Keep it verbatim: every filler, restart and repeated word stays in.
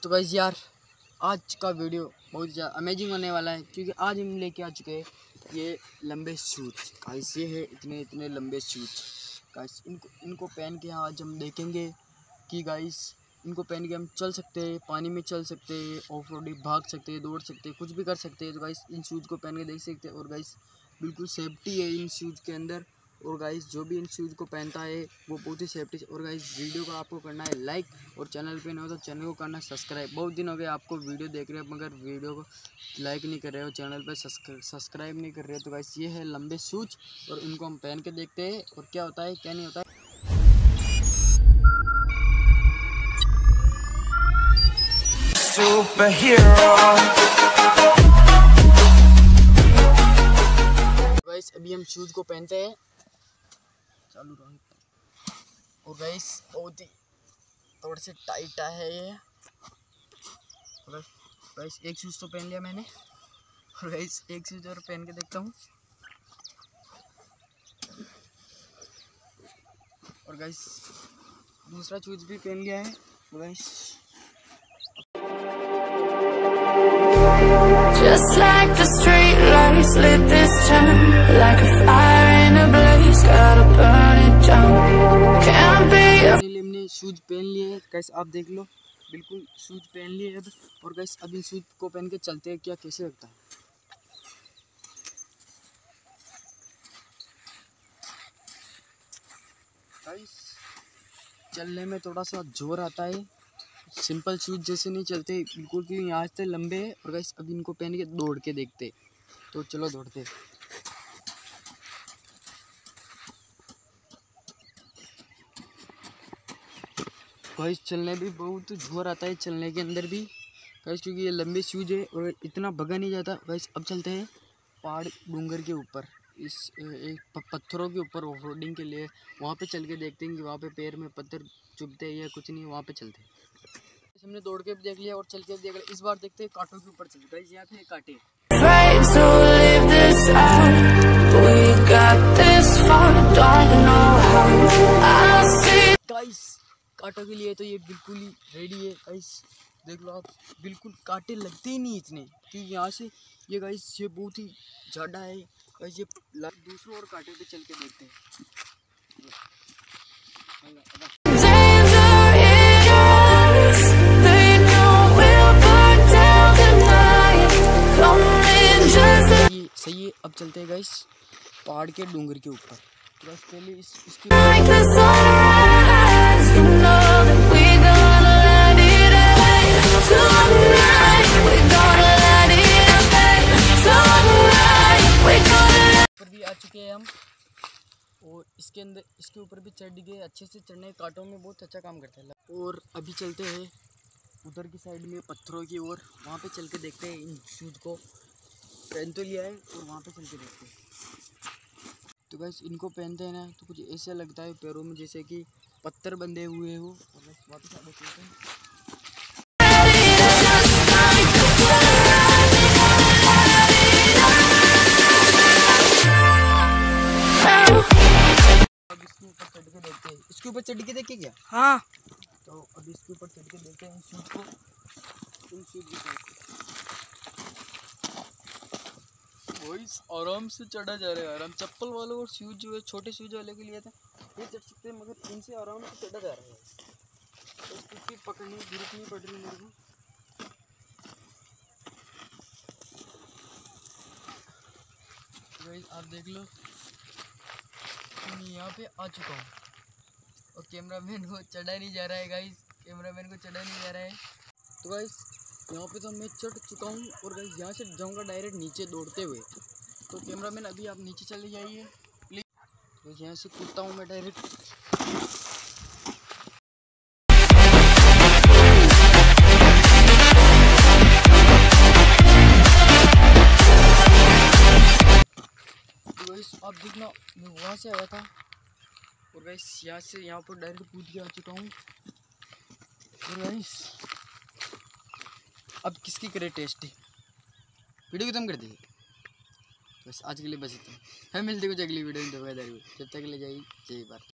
तो गाइस यार आज का वीडियो बहुत ज़्यादा अमेजिंग होने वाला है, क्योंकि आज हम लेके आ चुके हैं ये लंबे शूज। गाइस ये है इतने इतने लंबे शूज। गाइस इनको इनको पहन के आज हम देखेंगे कि गाइस इनको पहन के हम चल सकते हैं, पानी में चल सकते हैं, ऑफ रोडिंग भाग सकते हैं, दौड़ सकते हैं, कुछ भी कर सकते हैं। तो गाइस इन शूज़ को पहन के देख सकते हैं। और गाइस बिल्कुल सेफ्टी है इन शूज़ के अंदर। और गाइस जो भी इन शूज़ को पहनता है वो बहुत ही सेफ्टी। और गाइस वीडियो को आपको करना है लाइक, और चैनल पे न हो तो चैनल को करना सब्सक्राइब। बहुत दिन हो गए आपको वीडियो देख रहे हो मगर वीडियो को लाइक नहीं कर रहे हो, चैनल पे सब्सक्राइब नहीं कर रहे हो। तो गाइस ये है लंबे शूज़ और इनको हम पहन के देखते हैं और क्या होता है क्या नहीं होता है। गाइस अभी हम शूज़ को पहनते हैं, चालू रहो। और गाइस बहुत ही थोड़े से टाइट है ये। गाइस एक शूज़ तो पहन लिया मैंने, और गाइस एक शूज़ और पहन के देखता हूँ। और गाइस दूसरा शूज़ भी पहन लिया है। Guys Just like the street lights lit this town, like a fire in a blaze, gotta burn it down. Can't be a हमने शूज़ पहन लिए हैं। गाइस आप देख लो, बिल्कुल शूज़ पहन लिए अब। और गाइस अभी शूज़ को पहन के चलते हैं, क्या कैसे लगता है। गाइस चलने में थोड़ा सा जोर आता है, सिंपल शूज़ जैसे नहीं चलते बिल्कुल, कि यहाँ से लंबे है। और गाइस अब इनको पहन के दौड़ के देखते, तो चलो दौड़ते। गाइस चलने भी बहुत जोर आता है, चलने के अंदर भी गाइस, क्योंकि ये लंबे शूज़ है और इतना भगा नहीं जाता। गाइस अब चलते हैं पहाड़ डूंगर के ऊपर, इस एक पत्थरों के ऊपर ऑफ रोडिंग के लिए। वहाँ पे चल के देखते हैं कि वहाँ पे पैर में पत्थर चुभते हैं या कुछ नहीं, वहाँ पे चलते हैं। हमने दौड़ के भी देख लिया और चल के भी देख लिया। इस बार देखते हैं कांटों के ऊपर चलते। गाइस यहाँ पे कांटे, afraid to live this out. We got this far, don't know how. I see. Guys कांटों के लिए तो ये बिल्कुल ही रेडी है। गाइस देख लो आप, बिल्कुल कांटे लगते ही नहीं इतने, कि यहाँ से ये गाइस ये बहुत ही ज़्यादा है। गाइस ये दूसरों और कांटे पे चल के देखते हैं। Danger in us, they know we'll burn down the night. Coming just ये सही है। अब चलते हैं गाइस पहाड़ के डूंगर के ऊपर। गाइस पहले इस इसके like the sunrise. You know that we gonna light it up tonight. We gonna light it up tonight. We gonna. ऊपर भी आ चुके हैं हम, और इसके अंदर इसके ऊपर भी चढ़ गए। अच्छे से चढ़ने, कांटों में बहुत अच्छा काम करता है। और अभी चलते हैं उधर की साइड में पत्थरों की ओर, वहाँ पे चल के देखते हैं। इन शूज़ को पहन तो लिया है और वहाँ पे चल के देखते हैं। तो गाइस इनको पहनते हैं ना तो कुछ ऐसा लगता है पैरों में जैसे कि पत्थर बंधे हुए हो। और वापस आ देखते हैं। अब इसके ऊपर चढ़ के देखते हैं। इसके ऊपर चढ़ के देखे क्या? हाँ, तो अब इसके ऊपर चढ़ के देखते हैं इन शूज़ को। इन शूज़ को गाइस आराम से चढ़ा जा रहा है, आराम। चप्पल वालों और शूज़ जो है छोटे शूज़ वाले के लिए था ये चढ़ सकते हैं, मगर इनसे आराम से चढ़ा जा रहा है। तो इसकी पकड़ने की जरूरत नहीं पड़ रही मेरे को। गाइस आप देख लो, मैं यहाँ पे आ चुका हूँ और कैमरामैन को चढ़ा नहीं जा रहा है। गाइस कैमरामैन को चढ़ा नहीं जा रहा है। तो गाइस यहाँ पे तो मैं चढ़ चुका हूँ, और गाइस यहाँ से जाऊँगा डायरेक्ट नीचे दौड़ते हुए। तो कैमरामैन अभी आप नीचे चले जाइए प्लीज़। तो यहाँ से कूदता हूँ मैं डायरेक्ट। तो गाइस आप देखना, मैं वहाँ से आया था और गाइस यहाँ से यहाँ पर डायरेक्ट कूद के आ चुका हूँ। और गाइस अब किसकी करे टेस्टी, वीडियो खत्म कर दी। बस आज के लिए बस इतना है, मिलते कुछ अगली वीडियो में। जब तक ले जाइए जय भारत।